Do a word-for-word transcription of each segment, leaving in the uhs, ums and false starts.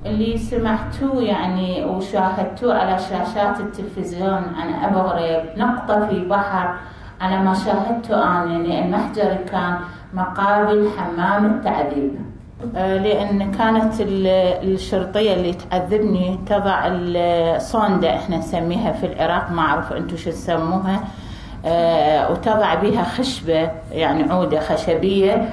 اللي سمعتوه يعني وشاهدتوه على شاشات التلفزيون عن أبو غريب نقطة في بحر. على ما شاهدته أنا يعني المحجر كان مقابل حمام التعذيب، لأن كانت الشرطية اللي تعذبني تضع الصوندة احنا نسميها في العراق، ما أعرف أنتم شو تسموها، وتضع بها خشبة يعني عودة خشبية.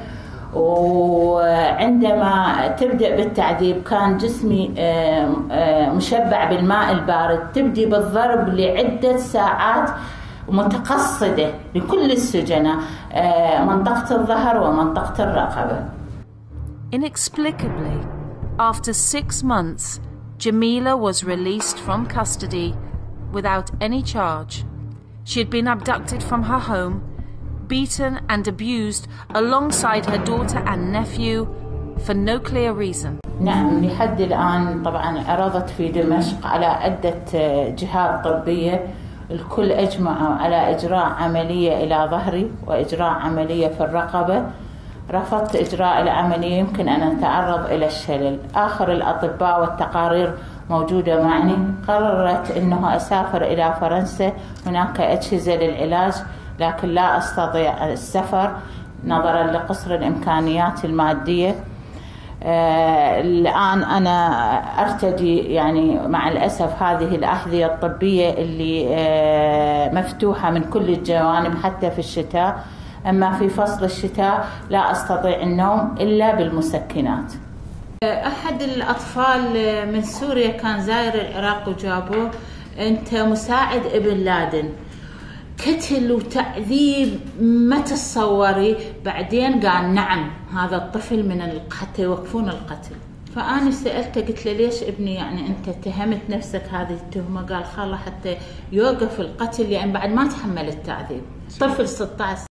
وعندما تبدأ بالتعذيب كان جسمي مشبع بالماء البارد، تبدي بالضرب لعدة ساعات متقصدة لكل السجناء، منطقة الظهر ومنطقة الرقبة. Inexplicably, after six months, Jamila was released from custody without any charge. She had been abducted from her home, beaten and abused alongside her daughter and nephew for no clear reason. نعم، لحد الآن طبعا عرضت في دمشق على عدة جهات طبية، الكل أجمعوا على إجراء عملية إلى ظهري وإجراء عملية في الرقبة. رفضت إجراء العملية، يمكن أن أتعرض إلى الشلل. آخر الأطباء والتقارير موجودة معي. قررت أنه أسافر إلى فرنسا، هناك أجهزة للعلاج، لكن لا أستطيع السفر نظرا لقصر الإمكانيات المادية. آه الآن أنا أرتدي يعني مع الأسف هذه الأحذية الطبية اللي آه مفتوحة من كل الجوانب حتى في الشتاء، أما في فصل الشتاء لا أستطيع النوم إلا بالمسكنات. أحد الأطفال من سوريا كان زاير العراق وجابوه، أنت مساعد ابن لادن، قتل وتعذيب ما تتصوري. بعدين قال نعم هذا الطفل من حتى يوقفون القتل. فأنا سألته قلت له ليش ابني يعني أنت اتهمت نفسك هذه التهمة؟ قال خاله حتى يوقف القتل لأن بعد ما تحمل التعذيب. طفل ستة عشر